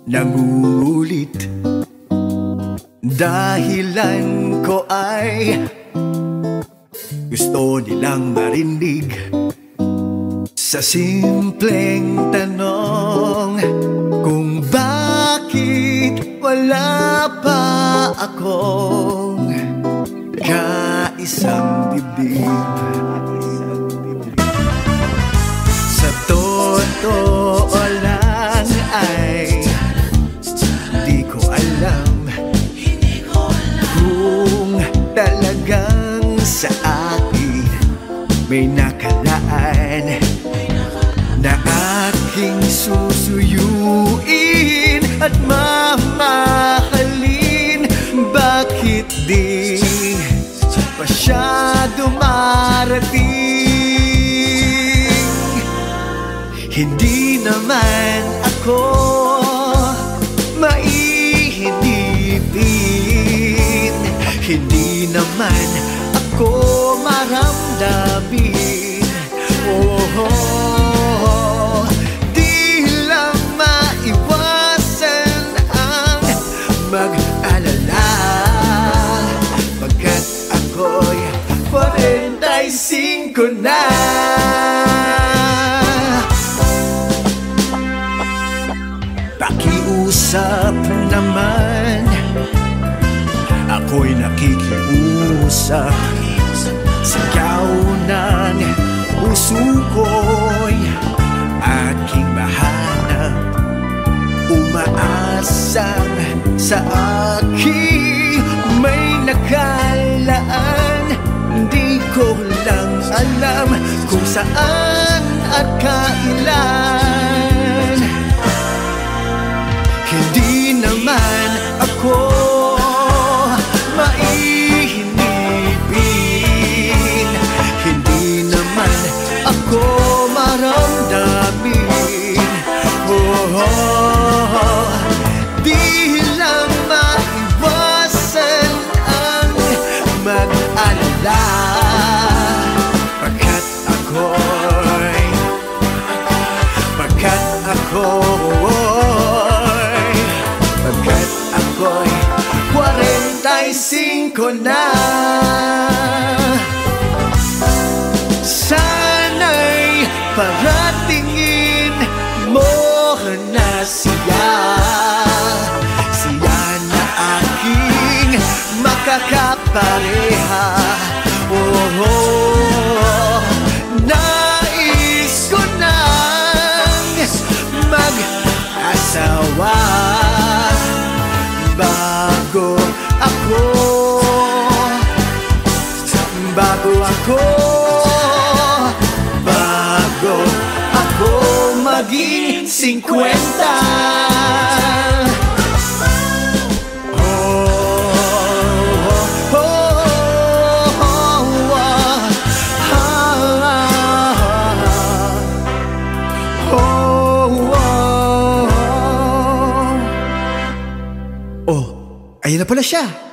nangungulit. Dahilan ko ay gusto nilang marinig sa simpleng tanong kung bakit wala pa akong kaisang dibdib. Sa totoo lang ay di ko alam kung talagang sa akin may nakalaan na aking susuyuin at mamahalin. Bakit di pa siya dumarating? Hindi naman ako maihinipin, hindi naman ako maramdamin. Di lang maiwasan ang mag-alala, pagkat ako'y 45 na. Pakiusap naman, ako'y nakikiusap. Sigaw ng puso ko'y aking mahanap, umaasang sa aking may nakalaan. Di ko lang alam kung saan at kailan. Hindi naman ako maihinipin, hindi naman ako maramdamin. Di lang maiwasan ang mag-alala, pagkat ako'y 45 na. Sana'y paratingin mo na siya na aking makakapareha. Nais ko nang mag-asawa bago ako maging 50. Oh, ayun na pala siya.